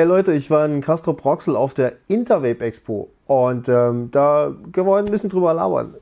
Hey Leute, ich war in Castrop-Rauxel auf der Intervape Expo und da können wir heute ein bisschen drüber labern.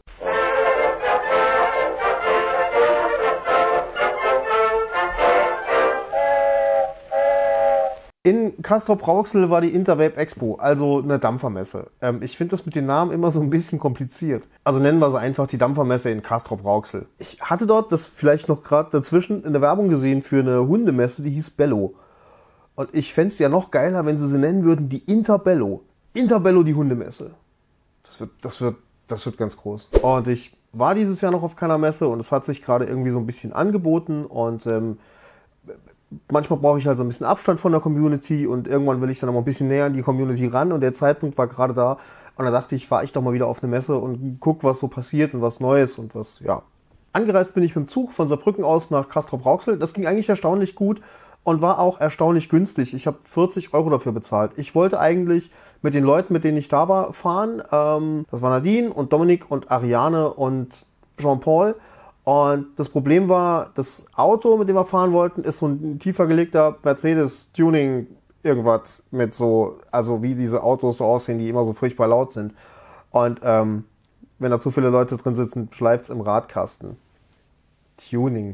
In Castrop-Rauxel war die Intervape Expo, also eine Dampfermesse. Ich finde das mit den Namen immer so ein bisschen kompliziert. Also nennen wir sie einfach die Dampfermesse in Castrop-Rauxel. Ich hatte dort das vielleicht noch gerade dazwischen in der Werbung gesehen für eine Hundemesse, die hieß Bello. Und ich fände es ja noch geiler, wenn sie nennen würden, die Interbello. Interbello, die Hundemesse. Das wird ganz groß. Und ich war dieses Jahr noch auf keiner Messe und es hat sich gerade irgendwie so ein bisschen angeboten und manchmal brauche ich halt so ein bisschen Abstand von der Community und irgendwann will ich dann noch mal ein bisschen näher an die Community ran und der Zeitpunkt war gerade da und da dachte ich, fahre ich doch mal wieder auf eine Messe und guck, was so passiert und was Neues und was, ja. Angereist bin ich mit dem Zug von Saarbrücken aus nach Castrop-Rauxel. Das ging eigentlich erstaunlich gut und war auch erstaunlich günstig. Ich habe 40 € dafür bezahlt. Ich wollte eigentlich mit den Leuten, mit denen ich da war, fahren. Das war Nadine und Dominik und Ariane und Jean-Paul. Und das Problem war, das Auto, mit dem wir fahren wollten, ist so ein tiefer gelegter Mercedes-Tuning irgendwas mit so, also wie diese Autos so aussehen, die immer so furchtbar laut sind. Und wenn da zu viele Leute drin sitzen, schleift's im Radkasten. Tuning.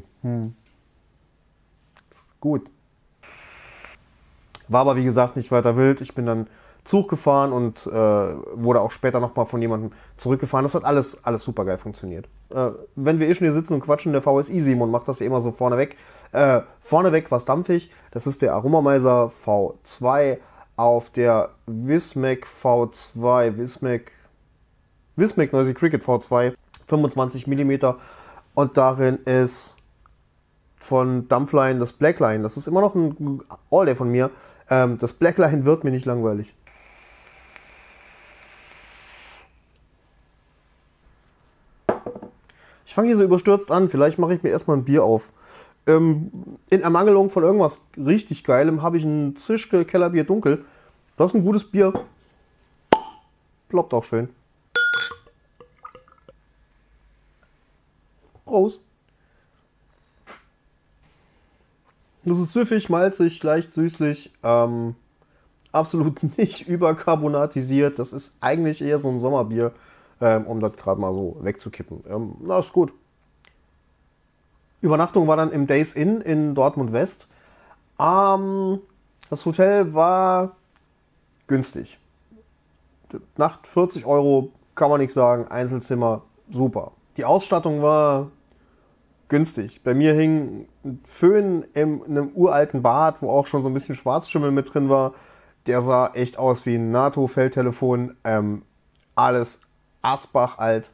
Das ist gut. War aber wie gesagt nicht weiter wild. Ich bin dann Zug gefahren und wurde auch später nochmal von jemandem zurückgefahren. Das hat alles super geil funktioniert. Wenn wir schon hier sitzen und quatschen, der VSI Simon macht das ja immer so vorneweg. Vorneweg was dampfig. Das ist der Aromameiser V2 auf der Wismec V2, Wismec Noisy Cricket V2, 25 mm. Und darin ist von Dampfline das Blackline. Das ist immer noch ein All-Day von mir. Das Blackline wird mir nicht langweilig. Ich fange hier so überstürzt an. Vielleicht mache ich mir erstmal ein Bier auf. In Ermangelung von irgendwas richtig Geilem habe ich ein Zischke Kellerbier Dunkel. Das ist ein gutes Bier. Ploppt auch schön. Prost. Das ist süffig, malzig, leicht süßlich, absolut nicht überkarbonatisiert. Das ist eigentlich eher so ein Sommerbier, um das gerade mal so wegzukippen. Na, ist gut. Übernachtung war dann im Days Inn in Dortmund West. Das Hotel war günstig. Nacht 40 € kann man nichts sagen. Einzelzimmer, super. Die Ausstattung war günstig. Bei mir hing ein Föhn in einem uralten Bad, wo auch schon so ein bisschen Schwarzschimmel mit drin war. Der sah echt aus wie ein NATO-Feldtelefon. Alles Asbach alt.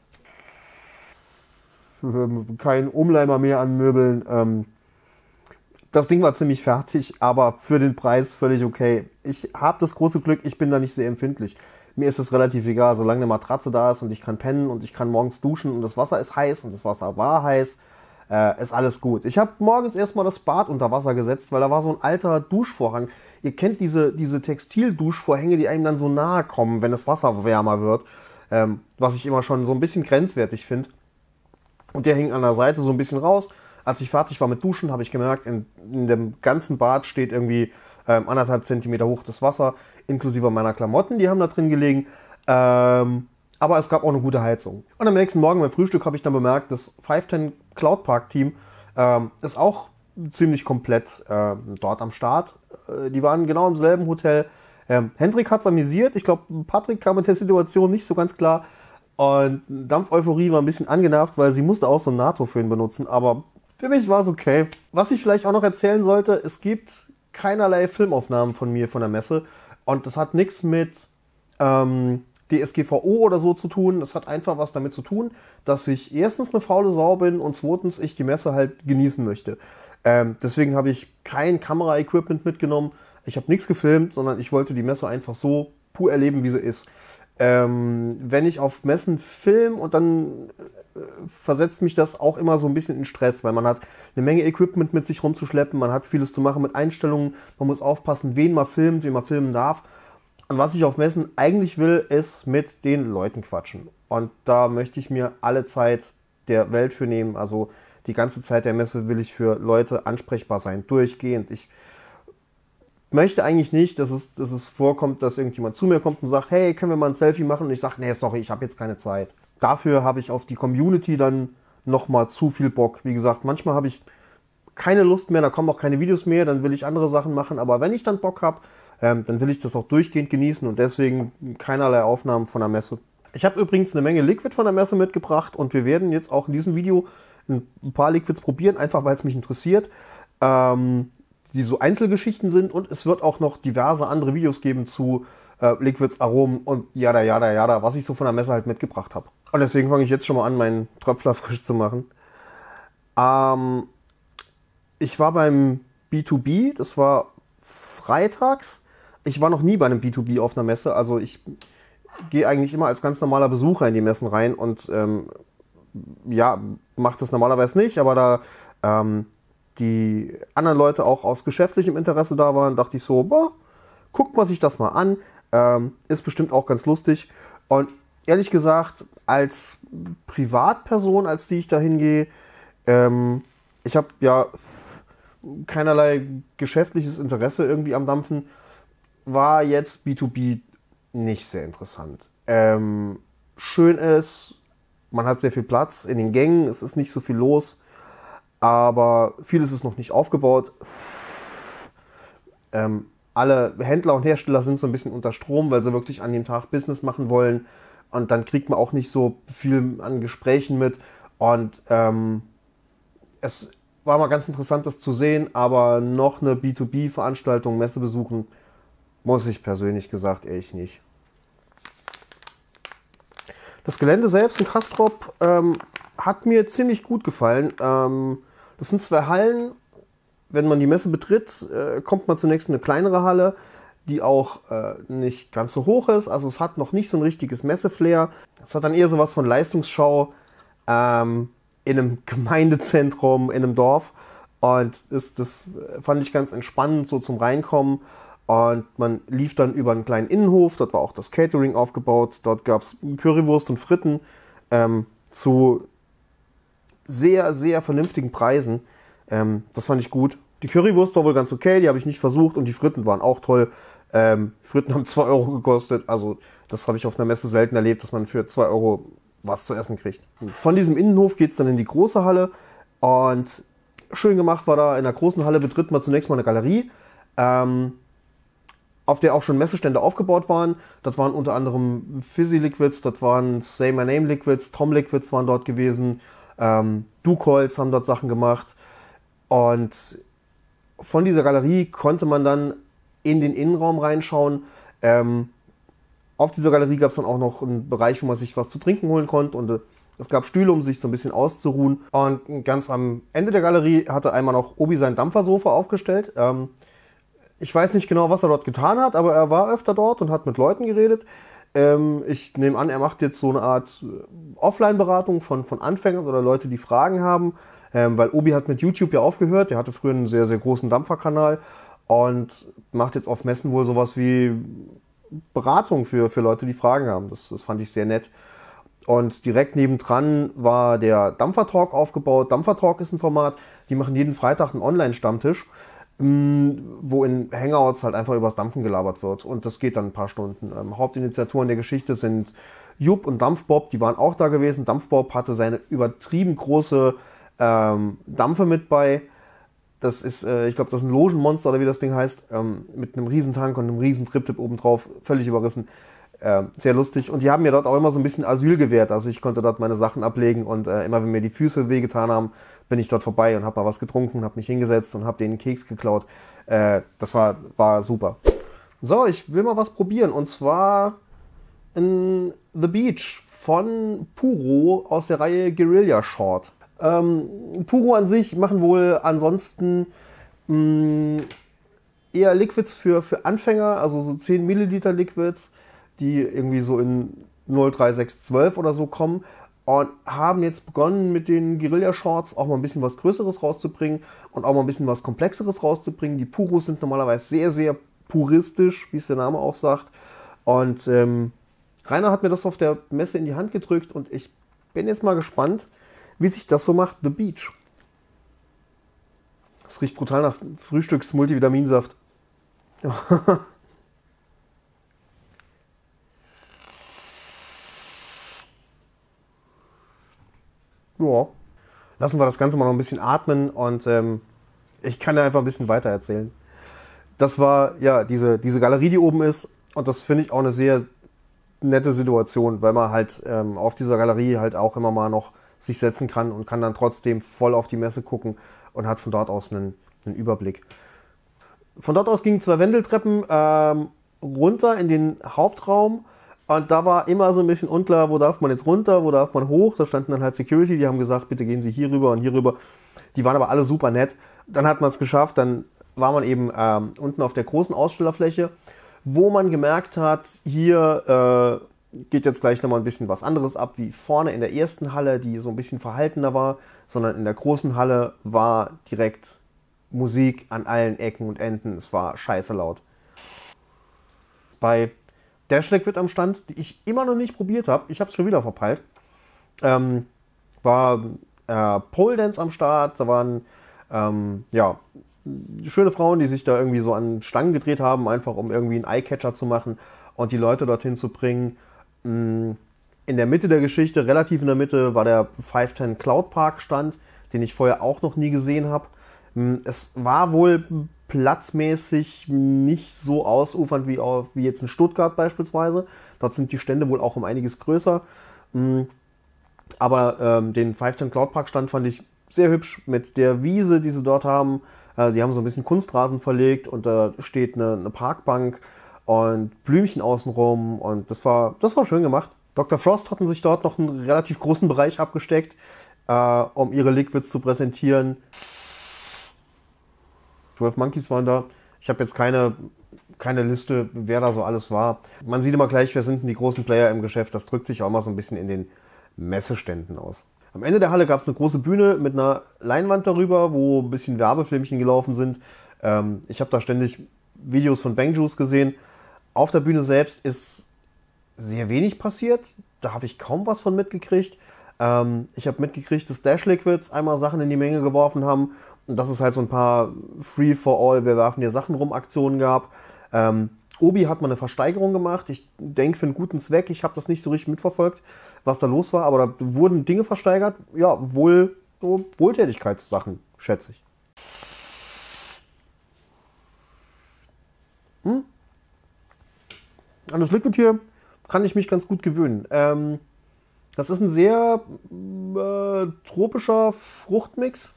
Kein Umleimer mehr an Möbeln. Das Ding war ziemlich fertig, aber für den Preis völlig okay. Ich habe das große Glück, ich bin da nicht sehr empfindlich. Mir ist es relativ egal, solange eine Matratze da ist und ich kann pennen und ich kann morgens duschen und das Wasser ist heiß und das Wasser war heiß. Ist alles gut. Ich habe morgens erstmal das Bad unter Wasser gesetzt, weil da war so ein alter Duschvorhang. Ihr kennt diese Textilduschvorhänge, die einem dann so nahe kommen, wenn das Wasser wärmer wird. Was ich immer schon so ein bisschen grenzwertig finde. Und der hing an der Seite so ein bisschen raus. Als ich fertig war mit Duschen, habe ich gemerkt, in dem ganzen Bad steht irgendwie 1,5 Zentimeter hoch das Wasser, inklusive meiner Klamotten, die haben da drin gelegen. Aber es gab auch eine gute Heizung. Und am nächsten Morgen beim Frühstück habe ich dann bemerkt, das 510 Cloud Park Team ist auch ziemlich komplett dort am Start. Die waren genau im selben Hotel. Hendrik hat es amüsiert. Ich glaube, Patrick kam mit der Situation nicht so ganz klar. Und Dampf-Euphorie war ein bisschen angenervt, weil sie musste auch so einen NATO-Föhn benutzen. Aber für mich war es okay. Was ich vielleicht auch noch erzählen sollte, es gibt keinerlei Filmaufnahmen von mir von der Messe. Und das hat nichts mit DSGVO oder so zu tun. Das hat einfach was damit zu tun, dass ich erstens eine faule Sau bin und zweitens ich die Messe halt genießen möchte. Deswegen habe ich kein Kamera-Equipment mitgenommen. Ich habe nichts gefilmt, sondern ich wollte die Messe einfach so pur erleben, wie sie ist. Wenn ich auf Messen film und dann versetzt mich das auch immer so ein bisschen in Stress, weil man hat eine Menge Equipment mit sich rumzuschleppen, man hat vieles zu machen mit Einstellungen, man muss aufpassen, wen man filmt, wen man filmen darf. Und was ich auf Messen eigentlich will, ist mit den Leuten quatschen. Und da möchte ich mir alle Zeit der Welt für nehmen. Also die ganze Zeit der Messe will ich für Leute ansprechbar sein, durchgehend. möchte eigentlich nicht, dass es vorkommt, dass irgendjemand zu mir kommt und sagt, hey, können wir mal ein Selfie machen? Und ich sage, nee, sorry, ich habe jetzt keine Zeit. Dafür habe ich auf die Community dann nochmal zu viel Bock. Wie gesagt, manchmal habe ich keine Lust mehr, da kommen auch keine Videos mehr, dann will ich andere Sachen machen. Aber wenn ich dann Bock habe, dann will ich das auch durchgehend genießen und deswegen keinerlei Aufnahmen von der Messe. Ich habe übrigens eine Menge Liquid von der Messe mitgebracht und wir werden jetzt auch in diesem Video ein paar Liquids probieren, einfach weil es mich interessiert, die so Einzelgeschichten sind und es wird auch noch diverse andere Videos geben zu Liquids, Aromen und jada, was ich so von der Messe halt mitgebracht habe. Und deswegen fange ich jetzt schon mal an, meinen Tröpfler frisch zu machen. Ich war beim B2B, das war freitags. Ich war noch nie bei einem B2B auf einer Messe, also ich gehe eigentlich immer als ganz normaler Besucher in die Messen rein und ja, mache das normalerweise nicht, aber da die anderen Leute auch aus geschäftlichem Interesse da waren, dachte ich so, boah, guckt man sich das mal an, ist bestimmt auch ganz lustig. Und ehrlich gesagt, als Privatperson, als die ich da hingehe, ich habe ja keinerlei geschäftliches Interesse irgendwie am Dampfen, war jetzt B2B nicht sehr interessant. Schön ist, man hat sehr viel Platz in den Gängen, es ist nicht so viel los, aber vieles ist noch nicht aufgebaut. Alle Händler und Hersteller sind so ein bisschen unter Strom, weil sie wirklich an dem Tag Business machen wollen und dann kriegt man auch nicht so viel an Gesprächen mit und es war mal ganz interessant, das zu sehen, aber noch eine B2B-Veranstaltung, Messe besuchen, muss ich persönlich gesagt ehrlich nicht. Das Gelände selbst in Castrop hat mir ziemlich gut gefallen. Das sind 2 Hallen. Wenn man die Messe betritt, kommt man zunächst in eine kleinere Halle, die auch nicht ganz so hoch ist. Also es hat noch nicht so ein richtiges Messeflair. Es hat dann eher sowas von Leistungsschau in einem Gemeindezentrum, in einem Dorf. Und das fand ich ganz entspannend, so zum Reinkommen. Und man lief dann über einen kleinen Innenhof, dort war auch das Catering aufgebaut, dort gab es Currywurst und Fritten zu sehr, sehr vernünftigen Preisen. Das fand ich gut. Die Currywurst war wohl ganz okay, die habe ich nicht versucht und die Fritten waren auch toll. Fritten haben 2 Euro gekostet, also das habe ich auf einer Messe selten erlebt, dass man für 2 Euro was zu essen kriegt. Und von diesem Innenhof geht es dann in die große Halle und schön gemacht war da, in der großen Halle betritt man zunächst mal eine Galerie, auf der auch schon Messestände aufgebaut waren. Das waren unter anderem Fizzy Liquids, das waren Say My Name Liquids, Tom Liquids waren dort gewesen, Ducoils haben dort Sachen gemacht. Und von dieser Galerie konnte man dann in den Innenraum reinschauen. Auf dieser Galerie gab es dann auch noch einen Bereich, wo man sich was zu trinken holen konnte. Und es gab Stühle, um sich so ein bisschen auszuruhen. Und ganz am Ende der Galerie hatte einmal noch Obi sein Dampfersofa aufgestellt. Ich weiß nicht genau, was er dort getan hat, aber er war öfter dort und hat mit Leuten geredet. Ich nehme an, er macht jetzt so eine Art Offline-Beratung von Anfängern oder Leute, die Fragen haben. Weil Obi hat mit YouTube ja aufgehört. Der hatte früher einen sehr, sehr großen Dampferkanal und macht jetzt auf Messen wohl sowas wie Beratung für Leute, die Fragen haben. Das fand ich sehr nett. Und direkt nebendran war der Dampfer-Talk aufgebaut. Dampfer-Talk ist ein Format, die machen jeden Freitag einen Online-Stammtisch, wo in Hangouts halt einfach übers Dampfen gelabert wird. Und das geht dann ein paar Stunden. Hauptinitiatoren der Geschichte sind Jupp und Dampfbob, die waren auch da gewesen. Dampfbob hatte seine übertrieben große Dampfe mit bei. Das ist, ich glaube, das ist ein Logenmonster oder wie das Ding heißt, mit einem Riesentank und einem riesen Triptip obendrauf, völlig überrissen. Sehr lustig. Und die haben mir dort auch immer so ein bisschen Asyl gewährt. Also ich konnte dort meine Sachen ablegen und immer wenn mir die Füße wehgetan haben, bin ich dort vorbei und habe mal was getrunken, habe mich hingesetzt und habe denen einen Keks geklaut. Das war super. So, ich will mal was probieren und zwar in The Beach von Puro aus der Reihe Guerilla Short. Puro an sich machen wohl ansonsten eher Liquids für Anfänger, also so 10 Milliliter Liquids, die irgendwie so in 03612 oder so kommen und haben jetzt begonnen mit den Guerilla Shorts auch mal ein bisschen was Größeres rauszubringen und auch mal ein bisschen was Komplexeres rauszubringen. Die Puros sind normalerweise sehr, sehr puristisch, wie es der Name auch sagt. Und Rainer hat mir das auf der Messe in die Hand gedrückt und ich bin jetzt mal gespannt, wie sich das so macht, The Beach. Das riecht brutal nach Frühstücks-Multivitaminsaft. Ja. Lassen wir das Ganze mal noch ein bisschen atmen und ich kann da einfach ein bisschen weiter erzählen. Das war ja diese Galerie, die oben ist, und das finde ich auch eine sehr nette Situation, weil man halt auf dieser Galerie halt auch immer mal noch sich setzen kann und kann dann trotzdem voll auf die Messe gucken und hat von dort aus einen Überblick. Von dort aus gingen zwei Wendeltreppen runter in den Hauptraum, und da war immer so ein bisschen unklar, wo darf man jetzt runter, wo darf man hoch. Da standen dann halt Security, die haben gesagt, bitte gehen Sie hier rüber und hier rüber. Die waren aber alle super nett. Dann hat man es geschafft, dann war man eben unten auf der großen Ausstellerfläche, wo man gemerkt hat, hier geht jetzt gleich nochmal ein bisschen was anderes ab, wie vorne in der ersten Halle, die so ein bisschen verhaltener war, sondern in der großen Halle war direkt Musik an allen Ecken und Enden. Es war scheiße laut. Bei Dash Liquid am Stand, die ich immer noch nicht probiert habe, ich habe es schon wieder verpeilt, war Pole Dance am Start. Da waren ja, schöne Frauen, die sich da irgendwie so an Stangen gedreht haben, einfach um irgendwie einen Eyecatcher zu machen und die Leute dorthin zu bringen. In der Mitte der Geschichte, relativ in der Mitte, war der 510 Cloud Park Stand, den ich vorher auch noch nie gesehen habe. Es war wohl platzmäßig nicht so ausufernd wie jetzt in Stuttgart beispielsweise. Dort sind die Stände wohl auch um einiges größer. Aber den 510 Cloud Park Stand fand ich sehr hübsch mit der Wiese, die sie dort haben. Sie haben so ein bisschen Kunstrasen verlegt und da steht eine Parkbank und Blümchen außenrum, und das war schön gemacht. Dr. Frost hatten sich dort noch einen relativ großen Bereich abgesteckt, um ihre Liquids zu präsentieren. 12 Monkeys waren da. Ich habe jetzt keine Liste, wer da so alles war. Man sieht immer gleich, wer sind denn die großen Player im Geschäft. Das drückt sich auch mal so ein bisschen in den Messeständen aus. Am Ende der Halle gab es eine große Bühne mit einer Leinwand darüber, wo ein bisschen Werbefilmchen gelaufen sind. Ich habe da ständig Videos von Bang Juice gesehen. Auf der Bühne selbst ist sehr wenig passiert. Da habe ich kaum was von mitgekriegt. Ich habe mitgekriegt, dass Dash Liquids einmal Sachen in die Menge geworfen haben und dass es halt so ein paar Free for All, wir werfen dir Sachen rum Aktionen gab. Obi hat mal eine Versteigerung gemacht. Ich denke für einen guten Zweck. Ich habe das nicht so richtig mitverfolgt, was da los war, aber da wurden Dinge versteigert. Ja, wohl so Wohltätigkeitssachen, schätze ich. An das Liquid hier kann ich mich ganz gut gewöhnen. Das ist ein sehr tropischer Fruchtmix.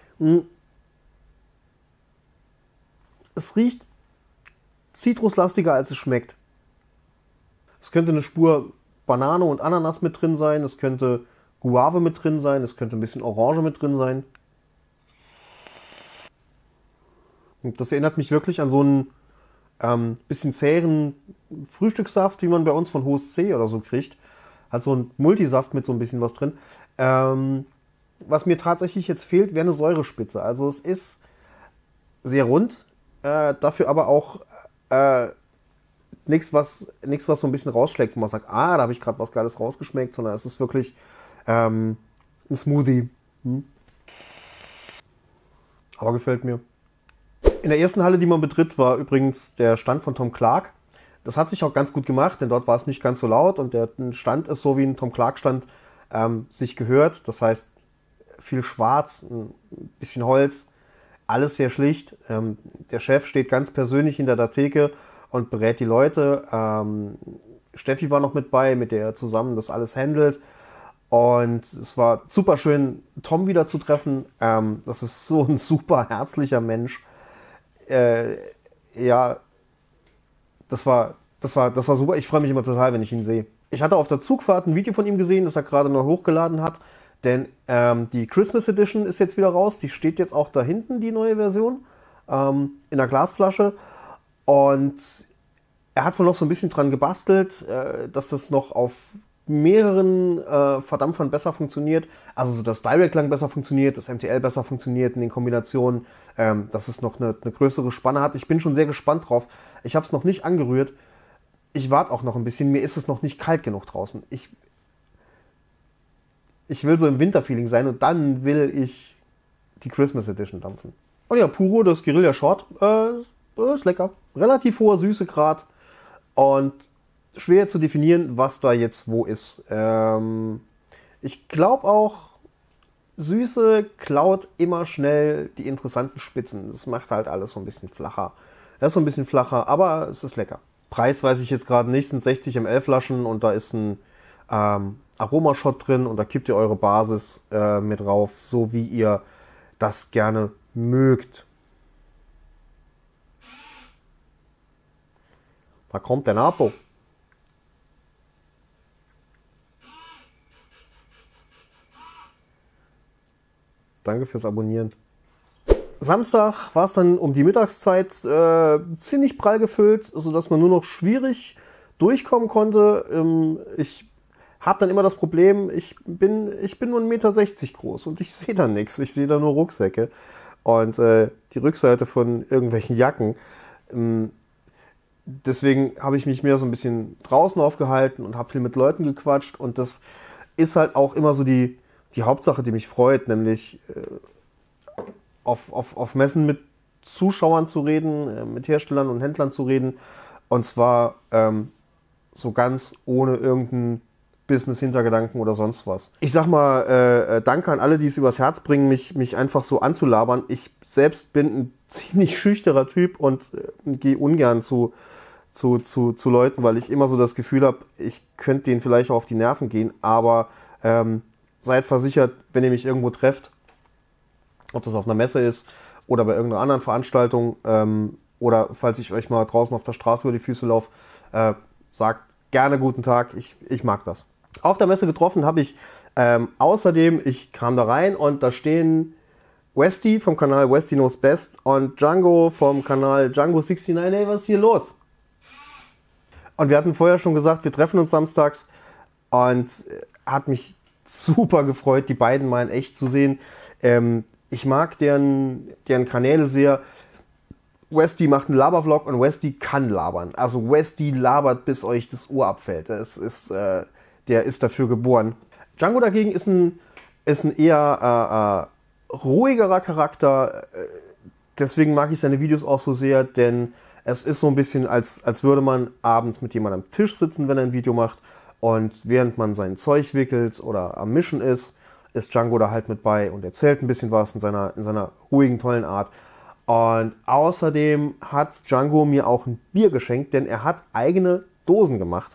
Es riecht zitruslastiger, als es schmeckt. Es könnte eine Spur Banane und Ananas mit drin sein, es könnte Guave mit drin sein, es könnte ein bisschen Orange mit drin sein. Und das erinnert mich wirklich an so einen bisschen zähren Frühstückssaft, wie man bei uns von Host C oder so kriegt. Hat so ein Multisaft mit so ein bisschen was drin. Was mir tatsächlich jetzt fehlt, wäre eine Säurespitze. Also es ist sehr rund, dafür aber auch nichts, was so ein bisschen rausschlägt, wo man sagt, da habe ich gerade was Geiles rausgeschmeckt, sondern es ist wirklich ein Smoothie. Aber gefällt mir. In der ersten Halle, die man betritt, war übrigens der Stand von Tom Clark. Das hat sich auch ganz gut gemacht, denn dort war es nicht ganz so laut und der Stand ist so, wie ein Tom Clark Stand sich gehört. Das heißt, viel Schwarz, ein bisschen Holz, alles sehr schlicht. Der Chef steht ganz persönlich hinter der Theke und berät die Leute. Steffi war noch mit bei, mit der er zusammen das alles handelt. Und es war super schön, Tom wieder zu treffen. Das ist so ein super herzlicher Mensch. Ja, das war super. Ich freue mich immer total, wenn ich ihn sehe. Ich hatte auf der Zugfahrt ein Video von ihm gesehen, das er gerade noch hochgeladen hat. Denn die Christmas Edition ist jetzt wieder raus. Die steht jetzt auch da hinten, die neue Version, in der Glasflasche. Und er hat wohl noch so ein bisschen dran gebastelt, dass das noch auf mehreren Verdampfern besser funktioniert. Also so das Direct-Lang besser funktioniert, das MTL besser funktioniert in den Kombinationen, dass es noch eine größere Spanne hat. Ich bin schon sehr gespannt drauf. Ich habe es noch nicht angerührt. Ich warte auch noch ein bisschen. Mir ist es noch nicht kalt genug draußen. Ich will so im Winterfeeling sein und dann will ich die Christmas Edition dampfen. Und ja, Puro, das Guerilla Short, ist lecker. Relativ hoher Süßegrad und schwer zu definieren, was da jetzt wo ist. Ich glaube auch, Süße klaut immer schnell die interessanten Spitzen. Das macht halt alles so ein bisschen flacher. Das ist so ein bisschen flacher, aber es ist lecker. Preis weiß ich jetzt gerade nicht, sind 60 ml Flaschen und da ist ein Aromashot drin und da kippt ihr eure Basis mit drauf, so wie ihr das gerne mögt. Da kommt der Napo. Danke fürs Abonnieren. Samstag war es dann um die Mittagszeit ziemlich prall gefüllt, sodass man nur noch schwierig durchkommen konnte. Ich habe dann immer das Problem, ich bin nur 1,60 Meter groß und ich sehe da nichts. Ich sehe da nur Rucksäcke und die Rückseite von irgendwelchen Jacken. Deswegen habe ich mich mehr so ein bisschen draußen aufgehalten und habe viel mit Leuten gequatscht. Und das ist halt auch immer so die Hauptsache, die mich freut, nämlich auf Messen mit Zuschauern zu reden, mit Herstellern und Händlern zu reden. Und zwar so ganz ohne irgendeinen Business-Hintergedanken oder sonst was. Ich sag mal, danke an alle, die es übers Herz bringen, mich einfach so anzulabern. Ich selbst bin ein ziemlich schüchterner Typ und gehe ungern zu Leuten, weil ich immer so das Gefühl habe, ich könnte denen vielleicht auch auf die Nerven gehen, aber seid versichert, wenn ihr mich irgendwo trefft, ob das auf einer Messe ist oder bei irgendeiner anderen Veranstaltung oder falls ich euch mal draußen auf der Straße über die Füße laufe, sagt gerne guten Tag, ich mag das. Auf der Messe getroffen habe ich außerdem, ich kam da rein und da stehen Westy vom Kanal Westy Knows Best und Django vom Kanal Django69. Hey, was ist hier los? Und wir hatten vorher schon gesagt, wir treffen uns samstags und hat mich super gefreut, die beiden mal in echt zu sehen. Ich mag deren Kanäle sehr. Westy macht einen Labervlog und Westy kann labern. Also Westy labert, bis euch das Ohr abfällt. Der ist dafür geboren. Django dagegen ist ein eher ruhigerer Charakter. Deswegen mag ich seine Videos auch so sehr, denn es ist so ein bisschen, als würde man abends mit jemandem am Tisch sitzen, wenn er ein Video macht. Und während man sein Zeug wickelt oder am Mischen ist Django da halt mit bei und erzählt ein bisschen was in seiner ruhigen, tollen Art. Und außerdem hat Django mir auch ein Bier geschenkt, denn er hat eigene Dosen gemacht.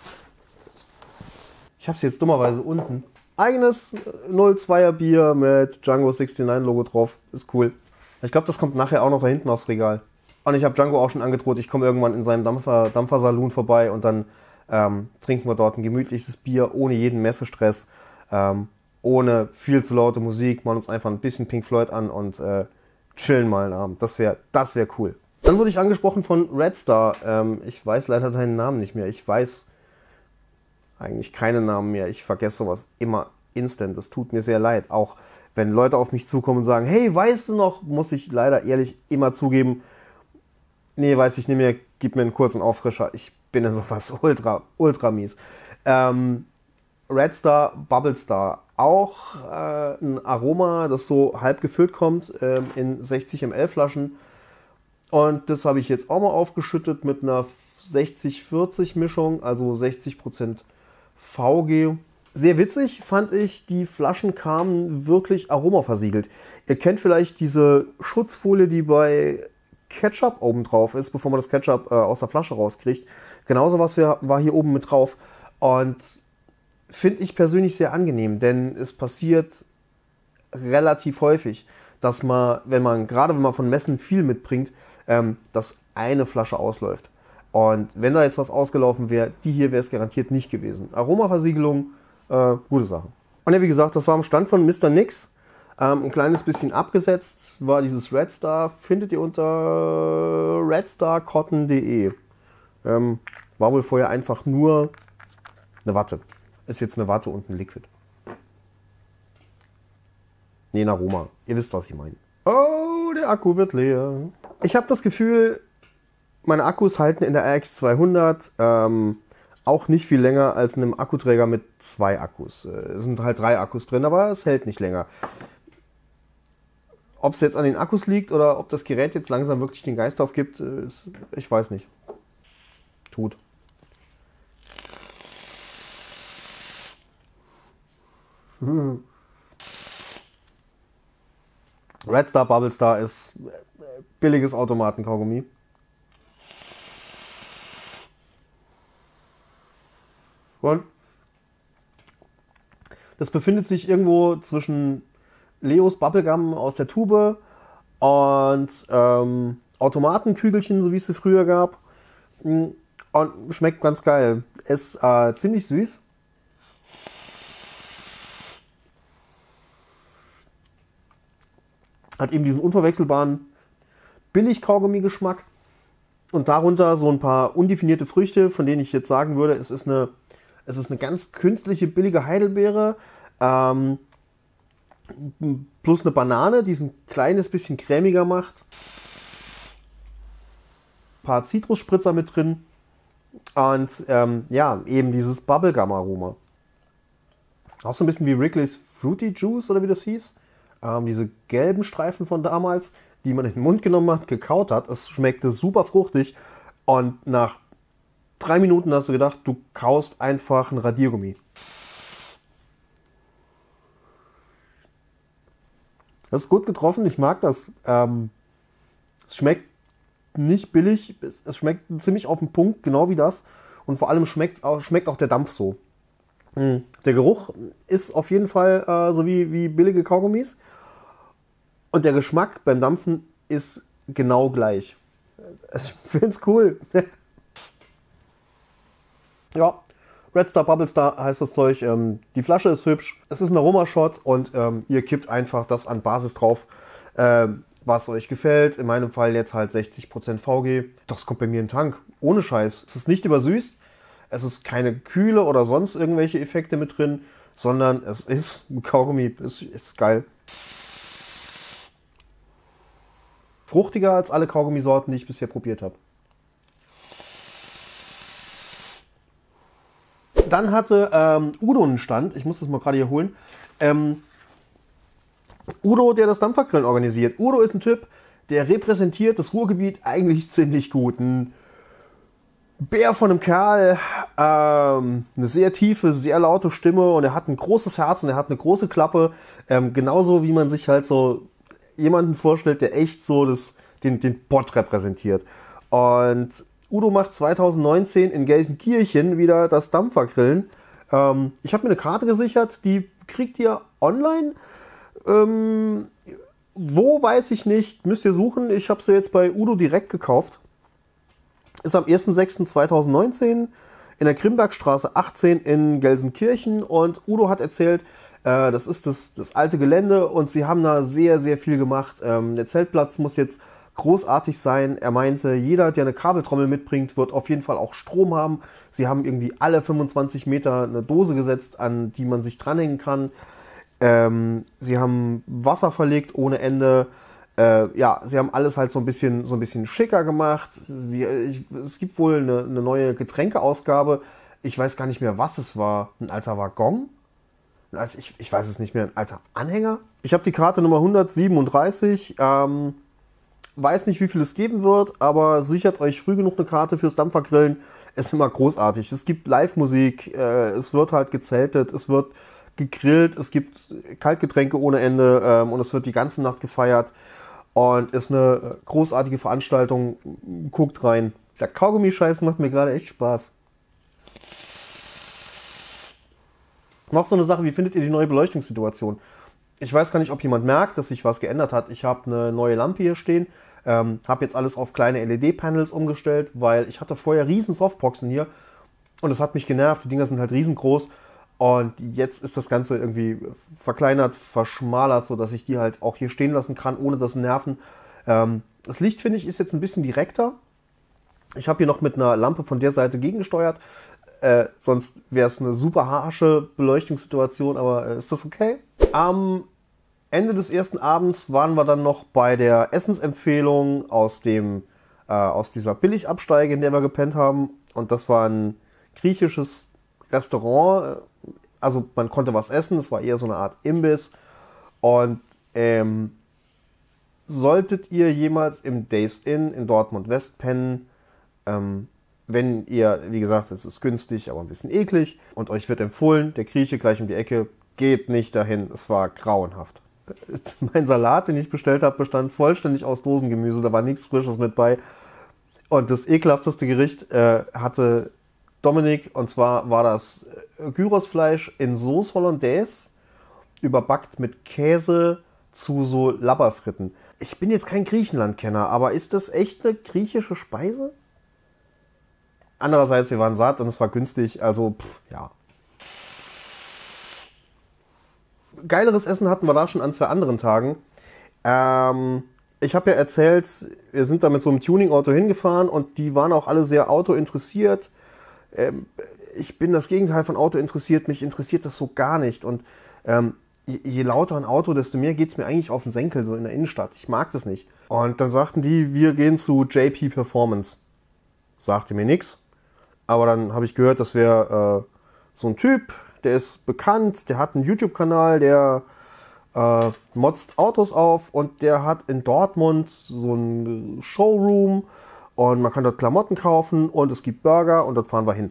Ich habe es jetzt dummerweise unten. Eigenes 02er Bier mit Django69 Logo drauf. Ist cool. Ich glaube, das kommt nachher auch noch da hinten aufs Regal. Und ich habe Django auch schon angedroht, ich komme irgendwann in seinem Dampfersaloon vorbei und dann trinken wir dort ein gemütliches Bier, ohne jeden Messestress, ohne viel zu laute Musik, machen uns einfach ein bisschen Pink Floyd an und chillen mal einen Abend. Das wär cool. Dann wurde ich angesprochen von Redstar. Ich weiß leider deinen Namen nicht mehr. Ich weiß eigentlich keinen Namen mehr. Ich vergesse sowas immer instant. Das tut mir sehr leid. Auch wenn Leute auf mich zukommen und sagen, hey, weißt du noch, muss ich leider ehrlich immer zugeben, nee, weiß ich nicht mehr, gib mir einen kurzen Auffrischer. Ich bin in sowas ultra mies. Redstar, Bubblestar, auch ein Aroma, das so halb gefüllt kommt in 60 ml Flaschen. Und das habe ich jetzt auch mal aufgeschüttet mit einer 60-40 Mischung, also 60% VG. Sehr witzig fand ich, die Flaschen kamen wirklich aromaversiegelt. Ihr kennt vielleicht diese Schutzfolie, die bei Ketchup oben drauf ist, bevor man das Ketchup aus der Flasche rauskriegt. Genauso was war hier oben mit drauf. Und finde ich persönlich sehr angenehm, denn es passiert relativ häufig, dass man, gerade wenn man von Messen viel mitbringt, dass eine Flasche ausläuft. Und wenn da jetzt was ausgelaufen wäre, die hier wäre es garantiert nicht gewesen. Aromaversiegelung, gute Sache. Und ja, wie gesagt, das war am Stand von Mr. Nix. Ein kleines bisschen abgesetzt war dieses Redstar. Findet ihr unter redstarcotton.de. War wohl vorher einfach nur eine Watte. Ist jetzt eine Watte und ein Liquid. Nee, ein Aroma. Ihr wisst, was ich meine. Oh, der Akku wird leer. Ich habe das Gefühl, meine Akkus halten in der RX200 auch nicht viel länger als in einem Akkuträger mit 2 Akkus. Es sind halt 3 Akkus drin, aber es hält nicht länger. Ob es jetzt an den Akkus liegt oder ob das Gerät jetzt langsam wirklich den Geist aufgibt, ich weiß nicht. Tut. Red Star Bubble Star ist billiges Automatenkaugummi. Und das befindet sich irgendwo zwischen Leos Bubblegum aus der Tube und Automatenkügelchen, so wie es sie früher gab. Und schmeckt ganz geil. Ist ziemlich süß. Hat eben diesen unverwechselbaren Billig-Kaugummi-Geschmack. Und darunter so ein paar undefinierte Früchte, von denen ich jetzt sagen würde, es ist eine ganz künstliche, billige Heidelbeere. Plus eine Banane, die es ein kleines bisschen cremiger macht. Ein paar Zitrusspritzer mit drin. Und ja, eben dieses Bubblegum-Aroma. Auch so ein bisschen wie Wrigley's Fruity Juice oder wie das hieß. Diese gelben Streifen von damals, die man in den Mund genommen hat, gekaut hat. Es schmeckte super fruchtig. Und nach 3 Minuten hast du gedacht, du kaust einfach ein Radiergummi. Das ist gut getroffen, ich mag das. Es schmeckt nicht billig, es schmeckt ziemlich auf den Punkt, genau wie das. Und vor allem schmeckt auch der Dampf so. Der Geruch ist auf jeden Fall so wie billige Kaugummis. Und der Geschmack beim Dampfen ist genau gleich. Ich finde es cool. Ja, Red Star Bubble Star heißt das Zeug. Die Flasche ist hübsch. Es ist ein Aromashot und ihr kippt einfach das an Basis drauf, was euch gefällt. In meinem Fall jetzt halt 60% VG. Das kommt bei mir in den Tank. Ohne Scheiß. Es ist nicht übersüßt. Es ist keine Kühle oder sonst irgendwelche Effekte mit drin, sondern es ist ein Kaugummi. Es ist geil. Fruchtiger als alle Kaugummisorten, die ich bisher probiert habe. Dann hatte Udo einen Stand, ich muss das mal gerade hier holen. Udo, der das Dampfergrillen organisiert. Udo ist ein Typ, der repräsentiert das Ruhrgebiet eigentlich ziemlich gut. Ein Bär von einem Kerl, eine sehr tiefe, sehr laute Stimme und er hat ein großes Herz und er hat eine große Klappe. Genauso wie man sich halt so jemanden vorstellt, der echt so den Bot repräsentiert. Und Udo macht 2019 in Gelsenkirchen wieder das Dampfergrillen. Ich habe mir eine Karte gesichert, die kriegt ihr online. Wo, weiß ich nicht, müsst ihr suchen. Ich habe sie jetzt bei Udo direkt gekauft. Ist am 1.6.2019 in der Grimbergstraße 18 in Gelsenkirchen. Und Udo hat erzählt, das ist das alte Gelände und sie haben da sehr, sehr viel gemacht. Der Zeltplatz muss jetzt großartig sein. Er meinte, jeder, der eine Kabeltrommel mitbringt, wird auf jeden Fall auch Strom haben. Sie haben irgendwie alle 25 Meter eine Dose gesetzt, an die man sich dranhängen kann. Sie haben Wasser verlegt ohne Ende. Ja, sie haben alles halt so ein bisschen schicker gemacht. Es gibt wohl eine neue Getränkeausgabe. Ich weiß gar nicht mehr, was es war. Ein alter Waggon? Ich weiß es nicht mehr. Ein alter Anhänger? Ich habe die Karte Nummer 137. Weiß nicht, wie viel es geben wird, aber sichert euch früh genug eine Karte fürs Dampfergrillen. Es ist immer großartig. Es gibt Live-Musik, es wird halt gezeltet, es wird gegrillt, es gibt Kaltgetränke ohne Ende und es wird die ganze Nacht gefeiert und ist eine großartige Veranstaltung. Guckt rein. Der Kaugummi-Scheiß macht mir gerade echt Spaß. Noch so eine Sache, wie findet ihr die neue Beleuchtungssituation? Ich weiß gar nicht, ob jemand merkt, dass sich was geändert hat. Ich habe eine neue Lampe hier stehen, habe jetzt alles auf kleine LED-Panels umgestellt, weil ich hatte vorher riesen Softboxen hier und es hat mich genervt. Die Dinger sind halt riesengroß und jetzt ist das Ganze irgendwie verkleinert, verschmalert, sodass ich die halt auch hier stehen lassen kann, ohne das Nerven. Das Licht, finde ich, ist jetzt ein bisschen direkter. Ich habe hier noch mit einer Lampe von der Seite gegengesteuert. Sonst wäre es eine super harsche Beleuchtungssituation, aber ist das okay? Am Ende des ersten Abends waren wir dann noch bei der Essensempfehlung aus dieser Billigabsteige, in der wir gepennt haben. Und das war ein griechisches Restaurant. Also man konnte was essen, es war eher so eine Art Imbiss. Und solltet ihr jemals im Days Inn in Dortmund West pennen, wenn ihr, wie gesagt, es ist günstig, aber ein bisschen eklig und euch wird empfohlen, der Grieche gleich um die Ecke, geht nicht dahin, es war grauenhaft. Mein Salat, den ich bestellt habe, bestand vollständig aus Dosengemüse, da war nichts Frisches mit bei. Und das ekelhafteste Gericht hatte Dominik, und zwar war das Gyrosfleisch in Sauce Hollandaise, überbackt mit Käse zu so Labberfritten. Ich bin jetzt kein Griechenland-Kenner, aber ist das echt eine griechische Speise? Andererseits, wir waren satt und es war günstig, also ja. Geileres Essen hatten wir da schon an 2 anderen Tagen. Ich habe ja erzählt, wir sind da mit so einem Tuning-Auto hingefahren und die waren auch alle sehr autointeressiert. Ich bin das Gegenteil von Auto interessiert, mich interessiert das so gar nicht. Und je lauter ein Auto, desto mehr geht es mir eigentlich auf den Senkel, so in der Innenstadt. Ich mag das nicht. Und dann sagten die, wir gehen zu JP Performance. Sagte mir nichts. Aber dann habe ich gehört, das wäre so ein Typ, der ist bekannt, der hat einen YouTube-Kanal, der motzt Autos auf und der hat in Dortmund so einen Showroom und man kann dort Klamotten kaufen und es gibt Burger und dort fahren wir hin.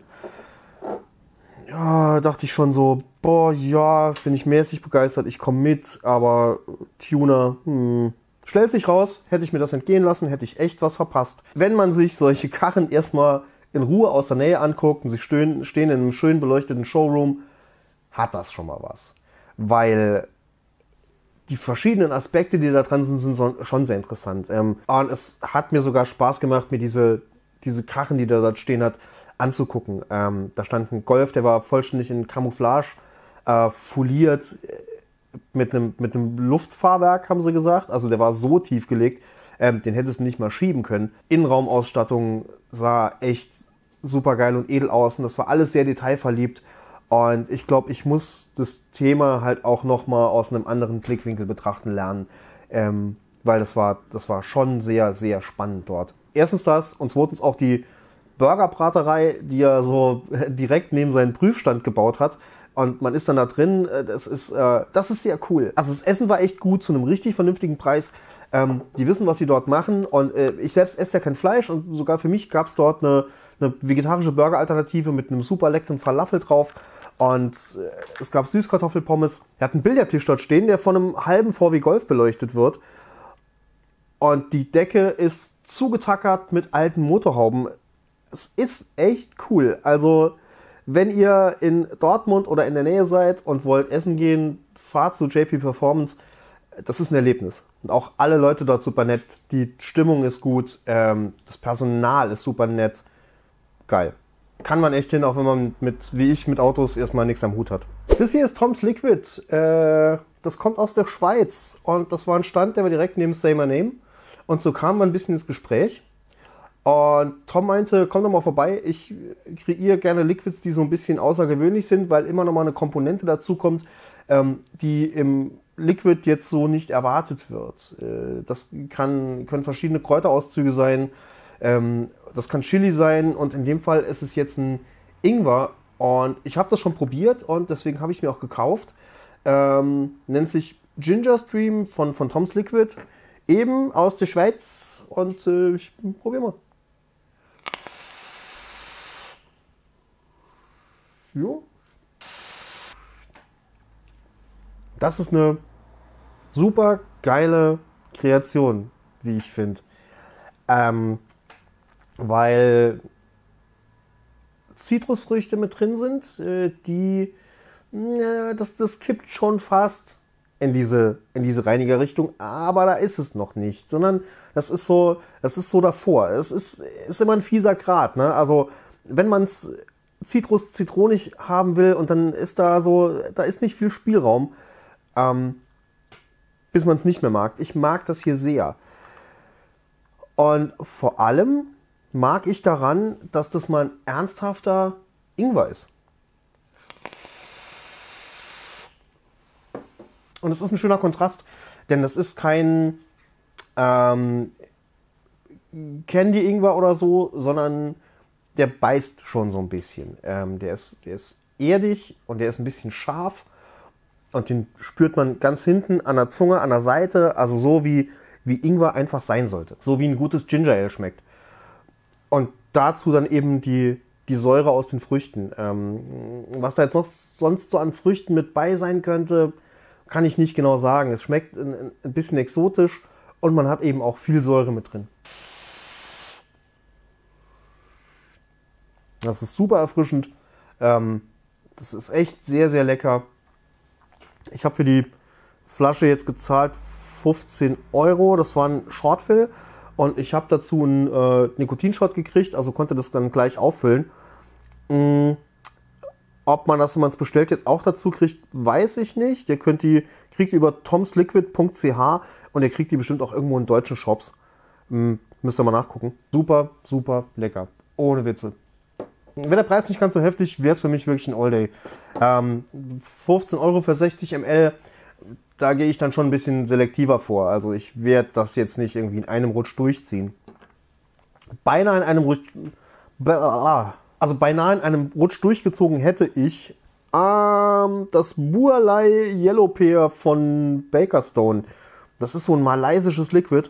Ja, dachte ich schon so, boah, ja, bin ich mäßig begeistert, ich komme mit, aber Tuner, stellt sich raus, hätte ich mir das entgehen lassen, hätte ich echt was verpasst. Wenn man sich solche Karren erstmal in Ruhe aus der Nähe anguckt und sich stehen in einem schön beleuchteten Showroom, hat das schon mal was. Weil die verschiedenen Aspekte, die da dran sind schon sehr interessant. Und es hat mir sogar Spaß gemacht, mir diese Karren, die da dort stehen hat, anzugucken. Da stand ein Golf, der war vollständig in Camouflage foliert mit einem Luftfahrwerk, haben sie gesagt. Also der war so tief gelegt, den hättest du nicht mal schieben können. Innenraumausstattung sah echt super geil und edel aus und das war alles sehr detailverliebt. Und ich glaube, ich muss das Thema halt auch nochmal aus einem anderen Blickwinkel betrachten lernen, weil das war schon sehr, sehr spannend dort. Erstens das und zweitens auch die Burgerbraterei, die er so direkt neben seinen Prüfstand gebaut hat. Und man ist dann da drin, das ist sehr cool. Also das Essen war echt gut, zu einem richtig vernünftigen Preis. Die wissen, was sie dort machen und ich selbst esse ja kein Fleisch und sogar für mich gab es dort eine vegetarische Burger-Alternative mit einem super leckeren Falafel drauf. Und es gab Süßkartoffelpommes. Er hat einen Billardtisch dort stehen, der von einem halben VW Golf beleuchtet wird. Und die Decke ist zugetackert mit alten Motorhauben. Es ist echt cool. Also, wenn ihr in Dortmund oder in der Nähe seid und wollt essen gehen, fahrt zu JP Performance. Das ist ein Erlebnis. Und auch alle Leute dort super nett. Die Stimmung ist gut. Das Personal ist super nett. Geil. Kann man echt hin, auch wenn man mit Autos erstmal nichts am Hut hat. Das hier ist Tom's Liquid. Das kommt aus der Schweiz. Und das war ein Stand, der war direkt neben Say My Name. Und so kam man ein bisschen ins Gespräch. Und Tom meinte, komm doch mal vorbei. Ich kreiere gerne Liquids, die so ein bisschen außergewöhnlich sind, weil immer noch mal eine Komponente dazu kommt, die im Liquid jetzt so nicht erwartet wird. Das können verschiedene Kräuterauszüge sein. Das kann Chili sein und in dem Fall ist es jetzt ein Ingwer und ich habe das schon probiert und deswegen habe ich es mir auch gekauft. Nennt sich Ginger Stream von Tom's Liquid, eben aus der Schweiz und ich probiere mal. Jo. Das ist eine super geile Kreation, wie ich finde. Weil Zitrusfrüchte mit drin sind, das kippt schon fast in diese Reinigerrichtung, aber da ist es noch nicht, sondern das ist so davor. Es ist immer ein fieser Grat, ne? Also wenn man es zitronig haben will und dann ist da ist nicht viel Spielraum, bis man es nicht mehr mag. Ich mag das hier sehr. Und vor allem mag ich daran, dass das mal ein ernsthafter Ingwer ist. Und es ist ein schöner Kontrast, denn das ist kein Candy-Ingwer oder so, sondern der beißt schon so ein bisschen. Der ist erdig und der ist ein bisschen scharf und den spürt man ganz hinten an der Zunge, an der Seite, also so wie wie Ingwer einfach sein sollte. So wie ein gutes Ginger Ale schmeckt. Und dazu dann eben die Säure aus den Früchten. Was da jetzt noch sonst so an Früchten mit bei sein könnte, kann ich nicht genau sagen. Es schmeckt ein bisschen exotisch und man hat eben auch viel Säure mit drin. Das ist super erfrischend. Das ist echt sehr, sehr lecker. Ich habe für die Flasche jetzt gezahlt 15 Euro. Das war ein Shortfill. Und ich habe dazu einen Nikotinshot gekriegt, also konnte das dann gleich auffüllen. Ob man das, wenn man es bestellt, jetzt auch dazu kriegt, weiß ich nicht. Ihr kriegt die über tomsliquid.ch und ihr kriegt die bestimmt auch irgendwo in deutschen Shops. Müsst ihr mal nachgucken. Super, super lecker. Ohne Witze. Wäre der Preis nicht ganz so heftig, wäre es für mich wirklich ein All-Day. 15 Euro für 60 ml, da gehe ich dann schon ein bisschen selektiver vor. Also ich werde das jetzt nicht irgendwie in einem Rutsch durchziehen. Beinahe in einem Rutsch durchgezogen hätte ich das Burlai Yellow Pear von Bakerstone. Das ist so ein malaysisches Liquid.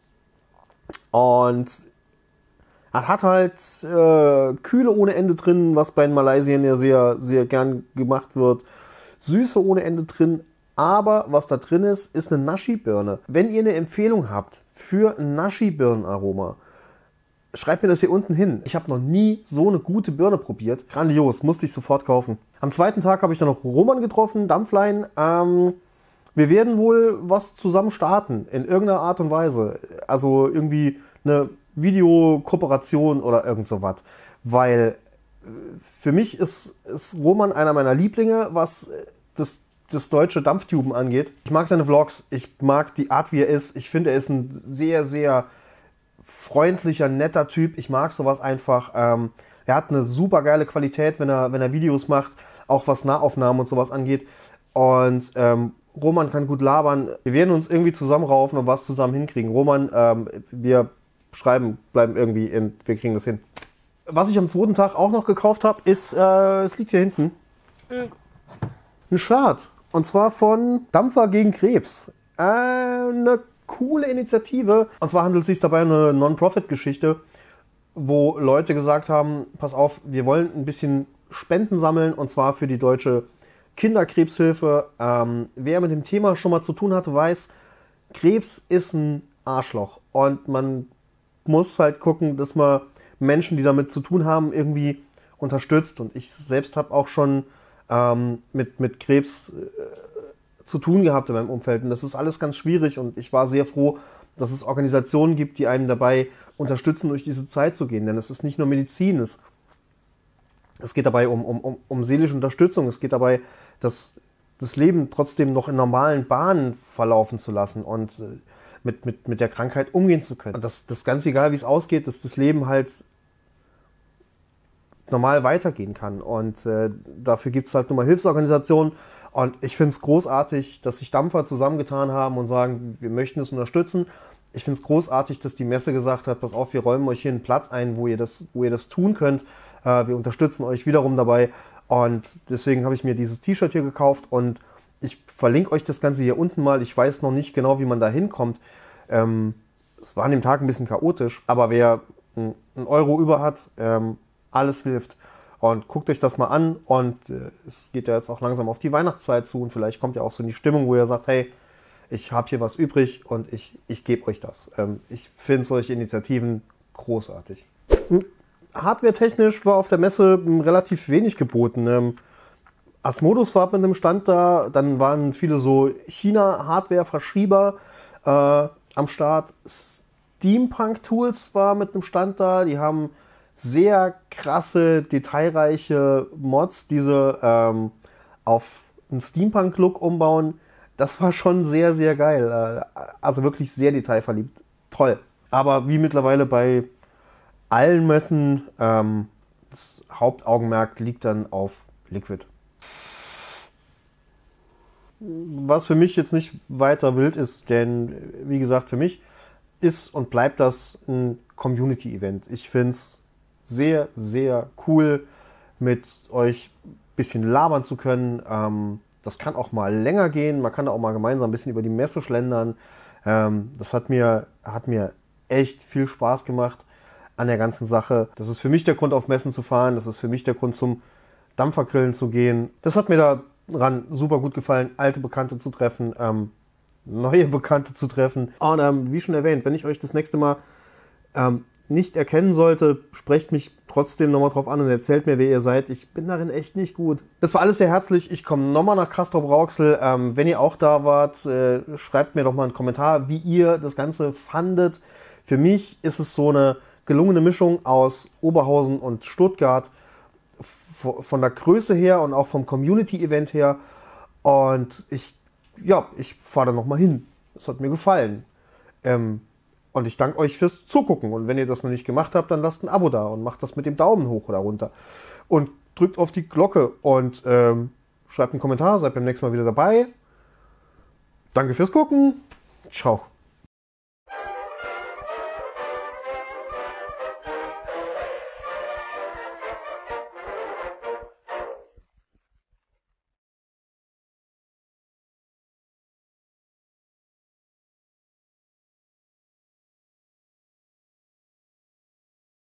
Und er hat halt Kühle ohne Ende drin, was bei den Malaysien ja sehr, sehr gern gemacht wird. Süße ohne Ende drin. Aber was da drin ist, ist eine Nashi-Birne. Wenn ihr eine Empfehlung habt für ein Nashi-Birnenaroma, schreibt mir das hier unten hin. Ich habe noch nie so eine gute Birne probiert. Grandios, musste ich sofort kaufen. Am zweiten Tag habe ich dann noch Roman getroffen, Dampflein. Wir werden wohl was zusammen starten, in irgendeiner Art und Weise. Also irgendwie eine Videokooperation oder irgend sowas. Weil für mich ist Roman einer meiner Lieblinge, was das deutsche Dampftuben angeht. Ich mag seine Vlogs, ich mag die Art, wie er ist. Ich finde, er ist ein sehr, sehr freundlicher, netter Typ. Ich mag sowas einfach. Er hat eine super geile Qualität, wenn er Videos macht, auch was Nahaufnahmen und sowas angeht. Und Roman kann gut labern. Wir werden uns irgendwie zusammenraufen und was zusammen hinkriegen. Roman, wir bleiben irgendwie wir kriegen das hin. Was ich am zweiten Tag auch noch gekauft habe, ist, es liegt hier hinten, ein Shirt. Und zwar von Dampfer gegen Krebs. Eine coole Initiative. Und zwar handelt es sich dabei um eine Non-Profit-Geschichte, wo Leute gesagt haben, pass auf, wir wollen ein bisschen Spenden sammeln, und zwar für die deutsche Kinderkrebshilfe. Wer mit dem Thema schon mal zu tun hatte, weiß, Krebs ist ein Arschloch. Und man muss halt gucken, dass man Menschen, die damit zu tun haben, irgendwie unterstützt. Und ich selbst habe auch schon mit Krebs zu tun gehabt in meinem Umfeld. Und das ist alles ganz schwierig. Und ich war sehr froh, dass es Organisationen gibt, die einem dabei unterstützen, durch diese Zeit zu gehen. Denn es ist nicht nur Medizin. Es geht dabei um seelische Unterstützung. Es geht dabei, das Leben trotzdem noch in normalen Bahnen verlaufen zu lassen und mit der Krankheit umgehen zu können. Und das ganz egal, wie es ausgeht, dass das Leben halt normal weitergehen kann. Und dafür gibt es halt nun mal Hilfsorganisationen. Und ich finde es großartig, dass sich Dampfer zusammengetan haben und sagen, wir möchten es unterstützen. Ich finde es großartig, dass die Messe gesagt hat, pass auf, wir räumen euch hier einen Platz ein, wo ihr das tun könnt. Wir unterstützen euch wiederum dabei. Und deswegen habe ich mir dieses T-Shirt hier gekauft und ich verlinke euch das Ganze hier unten mal. Ich weiß noch nicht genau, wie man da hinkommt. Es war an dem Tag ein bisschen chaotisch, aber wer einen Euro über hat, alles hilft. Und guckt euch das mal an und es geht ja jetzt auch langsam auf die Weihnachtszeit zu und vielleicht kommt ja auch so in die Stimmung, wo ihr sagt, hey, ich habe hier was übrig und ich gebe euch das. Ich finde solche Initiativen großartig. Hardware-technisch war auf der Messe relativ wenig geboten. Asmodus war mit einem Stand da, dann waren viele so China-Hardware-Verschieber am Start. Steampunk Tools war mit einem Stand da, die haben sehr krasse, detailreiche Mods, diese auf einen Steampunk-Look umbauen. Das war schon sehr, sehr geil. Also wirklich sehr detailverliebt. Toll. Aber wie mittlerweile bei allen Messen, das Hauptaugenmerk liegt dann auf Liquid. Was für mich jetzt nicht weiter wild ist, denn wie gesagt, für mich ist und bleibt das ein Community-Event. Ich finde es sehr, sehr cool, mit euch ein bisschen labern zu können. Das kann auch mal länger gehen. Man kann da auch mal gemeinsam ein bisschen über die Messe schlendern. Das hat mir echt viel Spaß gemacht an der ganzen Sache. Das ist für mich der Grund, auf Messen zu fahren. Das ist für mich der Grund, zum Dampfergrillen zu gehen. Das hat mir daran super gut gefallen, alte Bekannte zu treffen, neue Bekannte zu treffen. Und wie schon erwähnt, wenn ich euch das nächste Mal nicht erkennen sollte, sprecht mich trotzdem nochmal drauf an und erzählt mir, wer ihr seid. Ich bin darin echt nicht gut. Das war alles sehr herzlich. Ich komme nochmal nach Castrop-Rauxel. Wenn ihr auch da wart, schreibt mir doch mal einen Kommentar, wie ihr das Ganze fandet. Für mich ist es so eine gelungene Mischung aus Oberhausen und Stuttgart. Von der Größe her und auch vom Community-Event her. Und ich fahre da nochmal hin. Das hat mir gefallen. Und ich danke euch fürs Zugucken. Und wenn ihr das noch nicht gemacht habt, dann lasst ein Abo da und macht das mit dem Daumen hoch oder runter. Und drückt auf die Glocke und schreibt einen Kommentar. Seid beim nächsten Mal wieder dabei. Danke fürs Gucken. Ciao.